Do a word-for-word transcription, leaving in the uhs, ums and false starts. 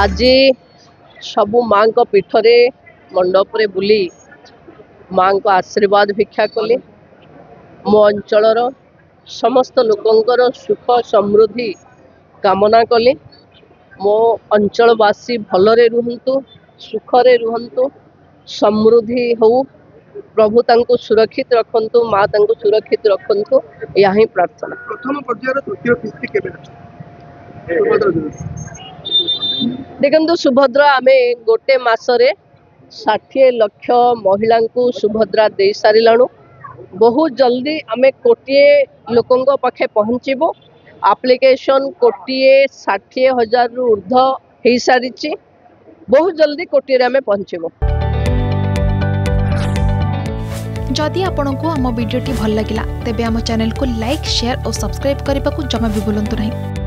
आज सबु माँ को पीठरे मंडप रे बुली माँ को आशीर्वाद भिक्षा कली। मो अंचल समस्त लोकंकर सुख समृद्धि कामना कली। मो अंचलवासी भलरे रुहंतु, सुखरे रुहंतु, समृद्धि हो, प्रभु तांको सुरक्षित रखंतु, माँ तांको सुरक्षित रखंतु, यही प्रार्थना। प्रथम पर्यायर तृतीय किस्ती केबे देखंतु सुभद्रा आमे गोटे मासरे षाठी लक्ष महिला को सुभद्रा दे सारिलाणु। बहुत जल्दी आमे कोटिए लोकंक पाखे पहुँचबो। एप्लिकेशन कोटिए षाठी हजार रु ऊर्ध हो सारी। बहुत जल्दी कोटिए आमे पहुँचबो। जदि आपंक आम भिडी भल लगा तेब आम चैनल को लाइक शेयर और सब्सक्राइब करने को जमा भी भूलु नहीं।